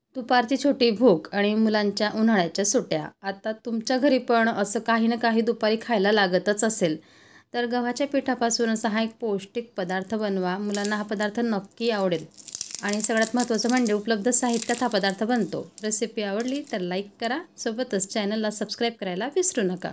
दुपारची छोटी भूक आणि मुलांच्या उन्हाळ्याच्या सुट्ट्या. आता तुमच्या घरी पण असं काही ना काही दुपारी खायला लागतच असेल. तर गव्हाच्या पिठापासून असा हा एक पौष्टिक पदार्थ बनवा. मुलांना हा पदार्थ नक्की आवडेल. आणि सगळ्यात महत्त्वाचं म्हणजे उपलब्ध साहित्यात हा पदार्थ बनतो. रेसिपी आवडली तर लाईक करा. सोबतच चॅनलला सबस्क्राईब करायला विसरू नका.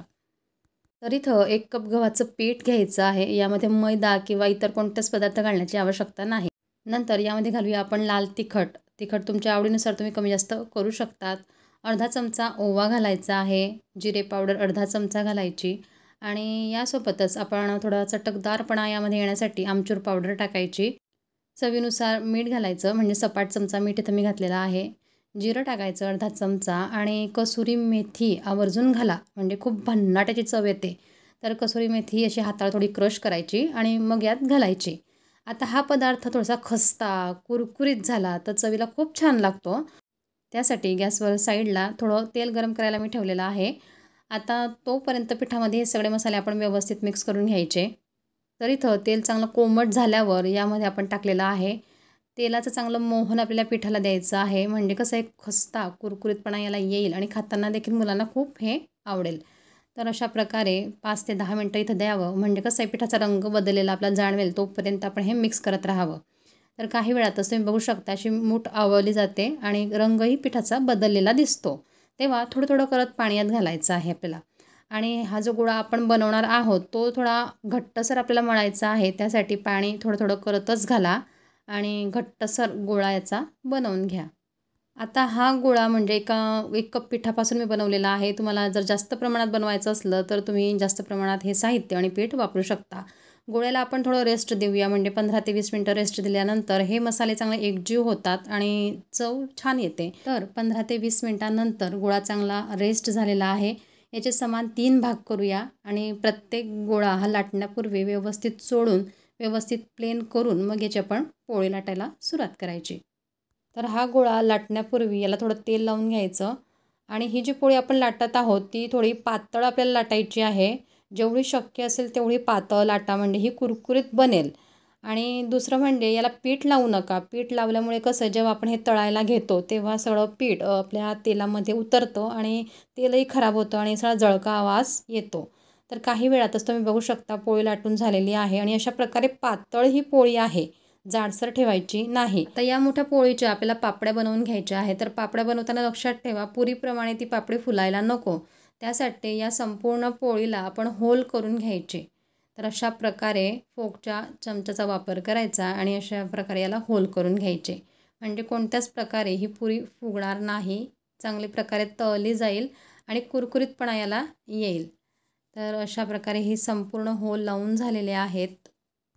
तर इथं 1 कप गव्हाचं पीठ घ्यायचं आहे. यामध्ये मैदा किंवा इतर कोणतेच पदार्थ घालण्याची आवश्यकता नाही. नंतर यामध्ये घालूया आपण लाल तिखट. तिखट तुमच्या आवडीनुसार तुम्ही कमी जास्त करू शकतात. अर्धा चमचा ओवा घालायचा आहे. जिरे पावडर अर्धा चमचा घालायची आणि यासोबतच आपण थोडा चटकदारपणा यामध्ये येण्यासाठी आमचूर पावडर टाकायची. चवीनुसार मीठ घालायचं, म्हणजे सपाट चमचा मीठ इथं मी घातलेला आहे. जिरं टाकायचं अर्धा चमचा आणि कसुरी मेथी आवर्जून घाला, म्हणजे खूप भन्नाटाची चव येते. तर कसुरी मेथी अशी हाताला थोडी क्रश करायची आणि मग यात घालायची. आता हा पदार्थ थोडासा खस्ता, कुरकुरीत झाला तर चवीला खूप छान लागतो. त्यासाठी गॅसवर साईडला थोडं तेल गरम करायला मी ठेवलेलं आहे. आता तोपर्यंत पिठामध्ये हे सगळे मसाले आपण व्यवस्थित मिक्स करून घ्यायचे. तर इथं तेल चांगलं कोमट झाल्यावर यामध्ये आपण टाकलेलं आहे. तेलाचं चांगलं मोहन आपल्याला पिठाला द्यायचं आहे, म्हणजे कसं एक खस्ता कुरकुरीतपणा याला येईल आणि खाताना देखील मुलांना खूप हे आवडेल. तर अशा प्रकारे 5 ते 10 मिनटं इथं द्यावं, म्हणजे कसं आहे पिठाचा रंग बदललेला आपल्याला जाणवेल तोपर्यंत आपण हे मिक्स करत राहावं. तर काही वेळातच तुम्ही बघू शकता अशी मूठ आवळली जाते आणि रंगही पिठाचा बदललेला दिसतो. तेव्हा थोडं थोडं करत पाणी यात घालायचं आहे आपल्याला. आणि हा जो गोळा आपण बनवणार आहोत तो थोडा घट्टसर आपल्याला मळायचा आहे. त्यासाठी पाणी थोडं थोडं करतच घाला आणि घट्टसर गोळा याचा बनवून घ्या. आता हा गोळा म्हणजे 1 कप पिठापासून मी बनवलेला आहे. तुम्हाला जर जास्त प्रमाणात बनवायचं असलं तर तुम्ही जास्त प्रमाणात हे साहित्य आणि पीठ वापरू शकता. गोळ्याला आपण थोडं रेस्ट देऊया, म्हणजे 15 ते 20 मिनटं रेस्ट दिल्यानंतर हे मसाले चांगले एकजीव होतात आणि चव छान येते. तर 15 ते 20 मिनटानंतर गोळा चांगला रेस्ट झालेला आहे. याचे समान 3 भाग करूया आणि प्रत्येक गोळा हा लाटण्यापूर्वी व्यवस्थित चोळून व्यवस्थित प्लेन करून मग याची आपण पोळी लाटायला सुरुवात करायची. तर हा गोळा लाटण्यापूर्वी याला थोडं तेल लावून घ्यायचं आणि ही जी पोळी आपण लाटत आहोत ती थोडी पातळ आपल्याला लाटायची आहे. जेवढी शक्य असेल तेवढी पातळ लाटा, म्हणजे ही कुरकुरीत बनेल. आणि दुसरं म्हणजे याला पीठ लावू नका. पीठ लावल्यामुळे कसं जेव्हा आपण हे तळायला घेतो तेव्हा सगळं पीठ आपल्या तेलामध्ये उतरतं आणि तेलही खराब होतं आणि सगळा जळका वास येतो. तर काही वेळातच तुम्ही बघू शकता पोळी लाटून झालेली आहे आणि अशा प्रकारे पातळ ही पोळी आहे, जाडसर ठेवायची नाही. तर या मोठ्या पोळीच्या आपल्याला पापड्या बनवून घ्यायच्या आहे. तर पापड्या बनवताना लक्षात ठेवा पुरीप्रमाणे ती पापडी फुलायला नको. त्यासाठी या संपूर्ण पोळीला आपण होल करून घ्यायचे. तर अशा प्रकारे फोकच्या चमच्याचा वापर करायचा आणि अशा प्रकारे याला होल करून घ्यायचे, म्हणजे कोणत्याच प्रकारे ही पुरी फुगणार नाही, चांगल्या प्रकारे तळली जाईल आणि कुरकुरीतपणा याला येईल. तर अशा प्रकारे ही संपूर्ण होल लावून झालेले आहेत.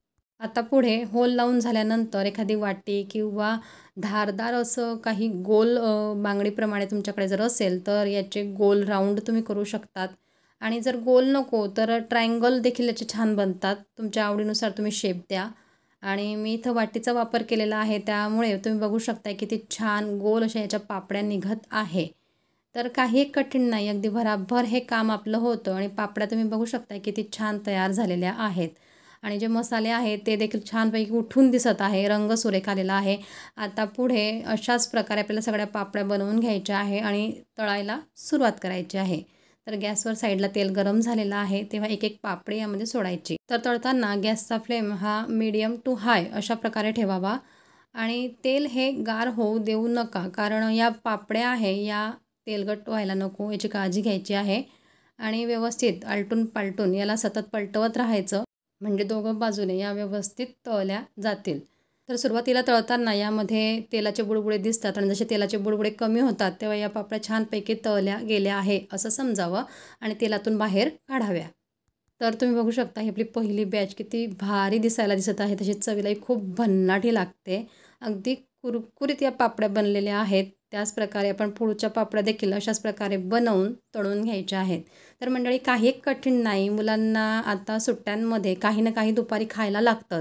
आता पुढे होल लावून झाल्यानंतर एखादी वाटी किंवा धारदार असं काही गोल बांगडीप्रमाणे तुमच्याकडे जर असेल तर याचे गोल राऊंड तुम्ही करू शकतात. आणि जर गोल नको तर ट्रायंगल देखील याचे छान बनतात. तुमच्या आवडीनुसार तुम्ही शेप द्या. आणि मी इथं वाटीचा वापर केलेला आहे, त्यामुळे तुम्ही बघू शकता किती छान गोल अशा याच्या पापड्या निघत आहे. तर काही कठीण नाही, अगदी भराभर हे काम आपलं होतं आणि पापड्या तुम्ही बघू शकता किती छान तयार झालेल्या आहेत. आणि जे मसाले आहेत ते देखील छानपैकी उठून दिसत आहे, रंग सुरेख आलेला आहे. आता पुढे अशाच प्रकारे आपल्याला सगळ्या पापड्या बनवून घ्यायच्या आहे आणि तळायला सुरुवात करायची आहे. तर गॅसवर साईडला तेल गरम झालेलं आहे, तेव्हा एक एक पापडी यामध्ये सोडायची. तर तळताना गॅसचा फ्लेम हा मीडियम टू हाय अशा प्रकारे ठेवावा आणि तेल हे गार होऊ देऊ नका, कारण या पापड्या आहे या तेलकट व्हायला नको याची काळजी घ्यायची आहे. आणि व्यवस्थित आलटून पालटून याला सतत पलटवत राहायचं, म्हणजे दोघं बाजूने या व्यवस्थित तळल्या जातील. तर सुरुवातीला तळताना यामध्ये तेलाचे बुडबुडे दिसतात आणि जसे तेलाचे बुडबुडे कमी होतात तेव्हा या पापड्या छानपैकी तळल्या गेल्या आहे असं समजावं आणि तेलातून बाहेर काढाव्या. तर तुम्ही बघू शकता ही आपली पहिली बॅच किती भारी दिसायला दिसत आहे, तशी चवीलाही खूप भन्नाटी लागते. अगदी कुरकुरीत या पापड्या बनलेल्या आहेत. त्याच प्रकारे आपण पुढच्या पापड्या देखील अशाच प्रकारे बनवून तळून घ्यायच्या आहेत. तर मंडळी काही कठीण नाही, मुलांना आता सुट्ट्यांमध्ये काही ना काही दुपारी खायला लागतंच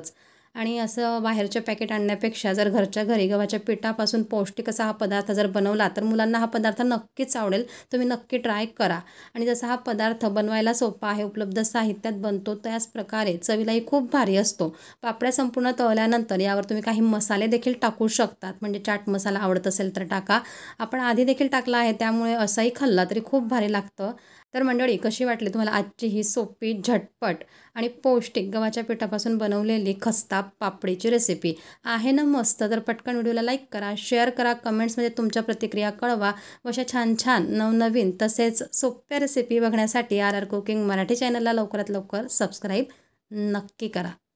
आणि असं बाहेरच्या पॅकेट आणण्यापेक्षा जर घरच्या घरी गव्हाच्या पिठापासून पौष्टिक असा हा पदार्थ जर बनवला तर मुलांना हा पदार्थ नक्कीच आवडेल. तुम्ही नक्की ट्राय करा. आणि जसा हा पदार्थ बनवायला सोपा आहे, उपलब्ध साहित्यात बनतो, त्याच प्रकारे चवीलाही खूप भारी असतो. पापड्या संपूर्ण तळल्यानंतर यावर तुम्ही काही मसाले देखील टाकू शकतात. म्हणजे चाट मसाला आवडत असेल तर टाका. आपण आधी देखील टाकला आहे, त्यामुळे असाही खाल्ला तरी खूप भारी लागतं. तर मंडळी, कशी वाटली तुम्हाला आजची ही सोपी, झटपट आणि पौष्टिक गव्हाच्या पिठापासून बनवलेली खस्ता पापडीची रेसिपी? आहे ना मस्त? तर पटकन व्हिडिओला लाईक करा, शेअर करा, कमेंट्समध्ये तुमच्या प्रतिक्रिया कळवा. व अशा छान छान नवनवीन तसेच सोप्या रेसिपी बघण्यासाठी RR कुकिंग मराठी चॅनलला लवकरात लवकर सबस्क्राईब नक्की करा.